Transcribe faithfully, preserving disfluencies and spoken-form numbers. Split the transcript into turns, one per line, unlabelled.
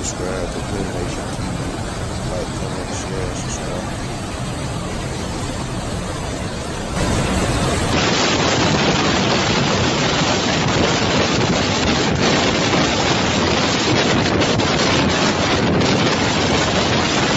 subscribe to Good Nation T V, like, comment, share,